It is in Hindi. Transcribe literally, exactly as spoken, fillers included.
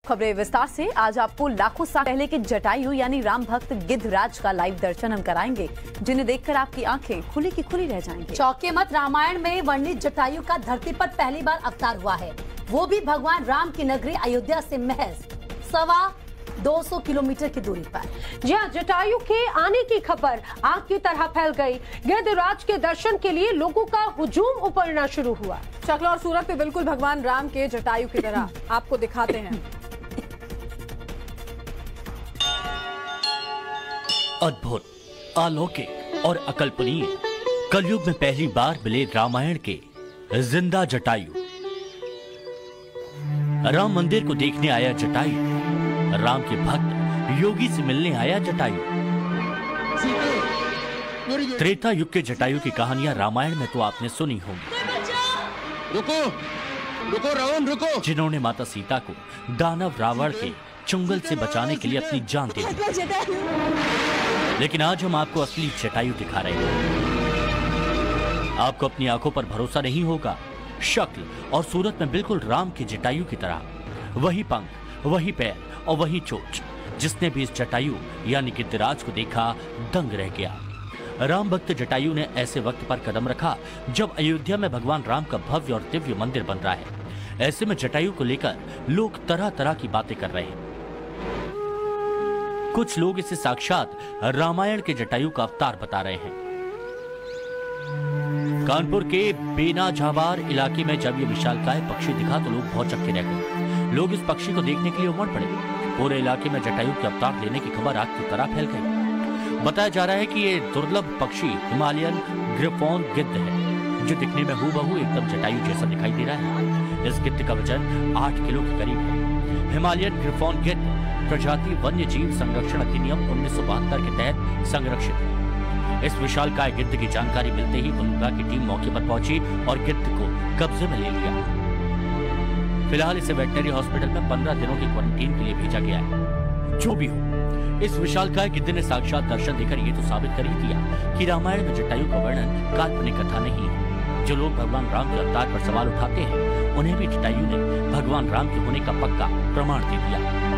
खबरें विस्तार से। आज आपको लाखों साल पहले के जटायु यानी राम भक्त गिद्धराज का लाइव दर्शन हम कराएंगे, जिन्हें देखकर आपकी आंखें खुली की खुली रह जाएंगी। चौके मत, रामायण में वर्णित जटायु का धरती पर पहली बार अवतार हुआ है, वो भी भगवान राम की नगरी अयोध्या से महज सवा दो सौ किलोमीटर की दूरी पर। जी हाँ, जटायु के आने की खबर आग की तरह फैल गई। गिद्धराज के दर्शन के लिए लोगों का हुजूम उपड़ना शुरू हुआ। शक्ल और सूरत पे बिल्कुल भगवान राम के जटायु की तरह आपको दिखाते हैं। अद्भुत, अलौकिक और अकल्पनीय, कलयुग में पहली बार मिले रामायण के जिंदा जटायु। राम मंदिर को देखने आया जटायु, राम के भक्त योगी से मिलने आया जटायु। त्रेता युग के जटायु की कहानियां रामायण में तो आपने सुनी होंगी। रुको, रुको रावण रुको। जिन्होंने माता सीता को दानव रावण के चुंगल से बचाने के लिए अपनी जान दे दी। लेकिन आज हम आपको असली जटायु दिखा रहे हैं। आपको अपनी आंखों पर भरोसा नहीं होगा। शक्ल और सूरत में बिल्कुल राम के जटायु की तरह, वही पंख, वही पैर और वही चोंच। जिसने भी इस जटायु यानी गिद्धराज को देखा दंग रह गया। राम भक्त जटायु ने ऐसे वक्त पर कदम रखा जब अयोध्या में भगवान राम का भव्य और दिव्य मंदिर बन रहा है। ऐसे में जटायु को लेकर लोग तरह तरह की बातें कर रहे हैं। कुछ लोग इसे साक्षात रामायण के जटायु का अवतार बता रहे हैं। कानपुर के बेना झाबार इलाके में जब ये विशालकाय पक्षी दिखा तो लोग भौचक्के रह गए। लोग इस पक्षी को देखने के लिए उमड़ पड़े। पूरे इलाके में जटायु के अवतार लेने की खबर आग की तरह फैल गई। बताया जा रहा है कि ये दुर्लभ पक्षी हिमालयन ग्रिफॉन गिद्ध है, जो दिखने में हूबहू एकदम जटायु जैसा दिखाई दे रहा है। इस गिद्ध का वजन आठ किलो के करीब है। हिमालयन ग्रिफॉन गिद्ध प्रजाति वन्य जीव संरक्षण अधिनियम उन्नीस सौ बहत्तर के तहत संरक्षित है। इस विशालकाय गिद्ध की जानकारी मिलते ही वन विभाग की टीम मौके पर पहुंची और गिद्ध को कब्जे में ले लिया। फिलहाल इसे वेटनरी हॉस्पिटल में पंद्रह दिनों की क्वारंटीन के लिए भेजा गया है। जो भी हो, इस विशालकाय गिद्ध ने साक्षात दर्शन देकर ये तो साबित कर ही दिया कि रामायण में जटायु का वर्णन काल्पनिक कथा नहीं है। जो लोग भगवान राम के अवतार पर सवाल उठाते हैं, उन्हें भी जटायु ने भगवान राम के होने का पक्का प्रमाण दे दिया।